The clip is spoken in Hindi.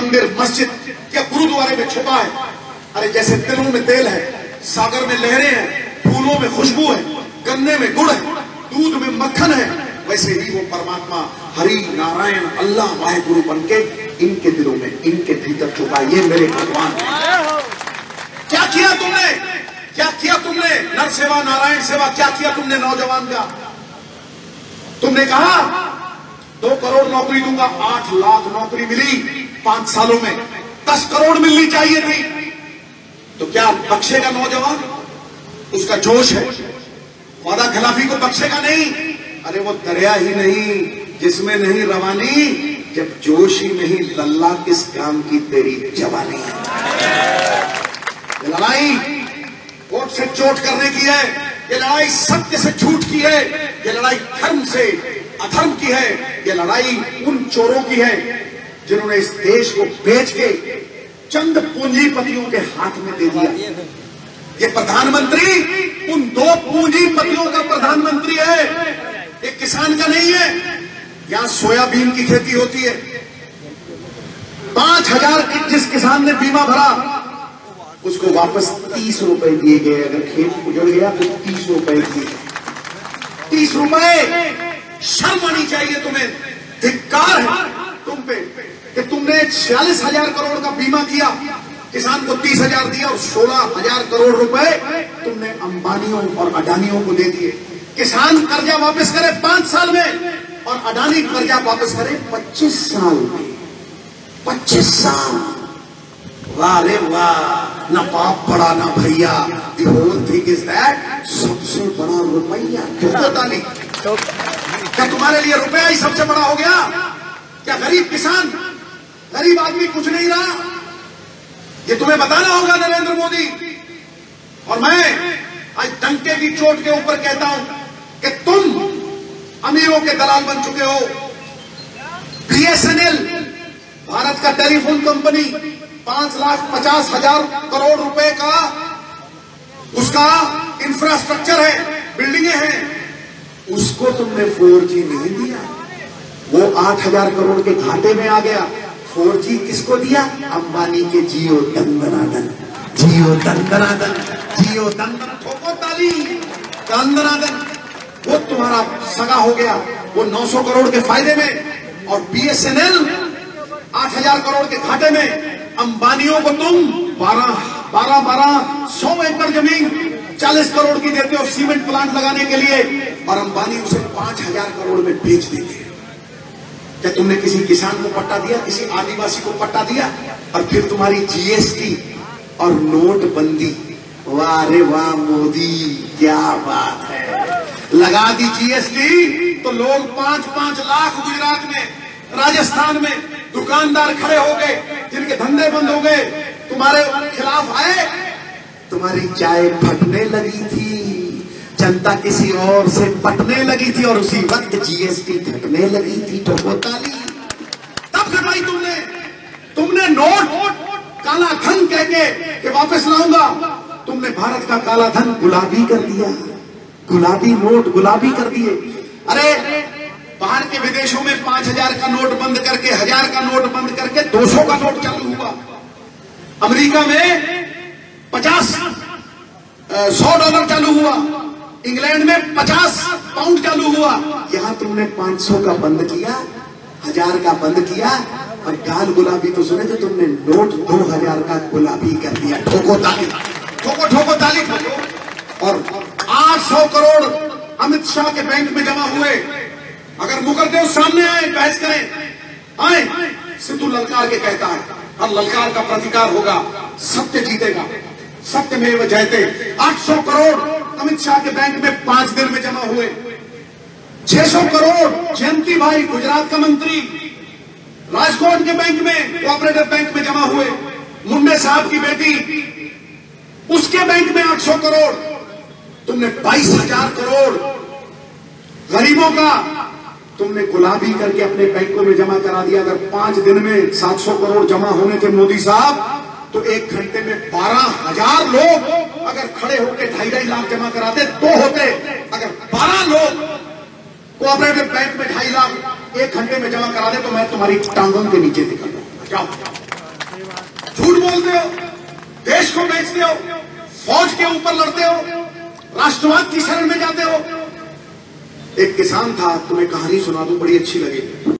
मंदिर, मस्जिद या गुरुद्वारे में छुपा है। अरे जैसे तिलों में तेल है, सागर में लहरें हैं, फूलों में खुशबू है, गन्ने में गुड़ है, दूध में मक्खन है, वैसे ही वो परमात्मा हरि नारायण अल्लाह वाहेगुरु बन के इनके दिलों में, इनके भीतर छुपा। ये मेरे भगवान है। क्या किया तुमने, क्या किया तुमने? नर सेवा नारायण सेवा क्या किया तुमने नौजवान का? तुमने कहा 2 करोड़ नौकरी दूंगा, 8 लाख नौकरी मिली 5 सालों में, 10 करोड़ मिलनी चाहिए थी। तो क्या बख्शेगा नौजवान? उसका जोश है, वादा खिलाफी को बख्शेगा नहीं। अरे वो दरिया ही नहीं जिसमें नहीं रवानी, जब जोश ही नहीं लल्ला किस काम की तेरी जवानी। ये लड़ाई वोट से चोट करने की है, ये लड़ाई सत्य से झूठ की है, ये लड़ाई धर्म से अधर्म की है, ये लड़ाई उन चोरों की है जिन्होंने इस देश को बेच के चंद पूंजीपतियों के हाथ में दे दिया। ये प्रधानमंत्री उन 2 पूंजीपतियों का प्रधानमंत्री है, एक किसान का नहीं है। यहां सोयाबीन की खेती होती है, 5000 की जिस किसान ने बीमा भरा उसको वापस 30 रुपए दिए गए। अगर खेत उजड़ गया तो 30 रुपए दिए, 30 रुपए। शर्म आनी चाहिए तुम्हें, धिक्कार है तुम पे कि तुमने 46,000 करोड़ का बीमा किया, किसान को 30,000 दिया और 16,000 करोड़ रुपए तुमने अंबानियों और अडानियों को दे दिए। किसान कर्जा वापस करे 5 साल में और अडानी कर्जा वापस करे 25 साल में। 25 साल, वाह रे वाह, ना बाप बड़ा ना भैया। The whole thing is that सबसे बड़ा रुपया। क्यों ताली? क्या तुम्हारे लिए रुपया ही सबसे बड़ा हो गया? क्या गरीब किसान, गरीब आदमी कुछ नहीं रहा? ये तुम्हें बताना होगा नरेंद्र मोदी। और मैं आज डंके की चोट के ऊपर कहता हूं कि तुम अमीरों के दलाल बन चुके हो। BSNL भारत का टेलीफोन कंपनी 5,50,000 करोड़ रुपए का उसका इंफ्रास्ट्रक्चर है, बिल्डिंगें हैं, उसको तुमने 4G नहीं दिया। वो 8,000 करोड़ के घाटे में आ गया। 4G किसको दिया? अंबानी के जियो दंदनादन, जियो दंदनादन, जियो दंदन, ठोको ताली, दंदनादन। वो तुम्हारा सगा हो गया, वो 900 करोड़ के फायदे में, और BSNL 8,000 करोड़ के घाटे में। अंबानियों को तुम 100 एकड़ जमीन 40 करोड़ की देते हो सीमेंट प्लांट लगाने के लिए, और अंबानी उसे 5,000 करोड़ में बेच देते हैं। क्या तुमने किसी किसान को पट्टा दिया, किसी आदिवासी को पट्टा दिया? और फिर तुम्हारी GST और नोटबंदी, वाह रे वाह मोदी, क्या बात है। लगा दी GST तो लोग 5-5 लाख गुजरात में, राजस्थान में दुकानदार खड़े हो गए, जिनके धंधे बंद हो गए, तुम्हारे खिलाफ आए। तुम्हारी चाय फटने लगी थी, जनता किसी और से पटने लगी थी, और उसी वक्त GST घटने लगी थी। तो ताली तब घटाई तुमने नोट काला धन कह के वापस लाऊंगा। तुमने भारत का काला धन गुलाबी कर दिया, गुलाबी नोट गुलाबी कर दिए। अरे बाहर के विदेशों में 5,000 का नोट बंद करके, 1,000 का नोट बंद करके 200 का नोट चालू हुआ। अमेरिका में 100 डॉलर चालू हुआ, इंग्लैंड में 50 पाउंड चालू हुआ। यहां तुमने 500 का बंद किया, 1,000 का बंद किया, और गाल गुलाबी तो सुने, तो तुमने नोट 2,000 का गुलाबी कर दिया। ठोको ताली, ठोको ठोको ताली ठोको। और 800 करोड़ अमित शाह के बैंक में जमा हुए। अगर मुकरदेव सामने आए, बहस करें, आए, सिद्धू ललकार के कहता है, और ललकार का प्रतिकार होगा, सत्य जीतेगा, सत्यमेव जयते। 800 करोड़ अमित शाह के बैंक में 5 दिन में जमा हुए। 600 करोड़ जयंती भाई, गुजरात का मंत्री, राजकोट के बैंक में, कोऑपरेटिव बैंक में जमा हुए। मुंडे साहब की बेटी, उसके बैंक में 800 करोड़। तुमने 22,000 करोड़ गरीबों का तुमने गुलाबी करके अपने बैंकों में जमा करा दिया। अगर 5 दिन में 700 करोड़ जमा होने थे मोदी साहब, तो 1 घंटे में 12,000 लोग अगर खड़े होकर 2.5 लाख जमा कराते तो होते। अगर 12 लोग कोऑपरेटिव बैंक में 2.5 लाख 1 घंटे में जमा करा दे, तो मैं तुम्हारी टांगों के नीचे निकल जाऊंगा। जाओ रहे हो, देश को बेचते हो, फौज के ऊपर लड़ते हो, राष्ट्रवाद की शरण में जाते हो। एक किसान था, तुम्हें कहानी सुना दूं, बड़ी अच्छी लगेगी।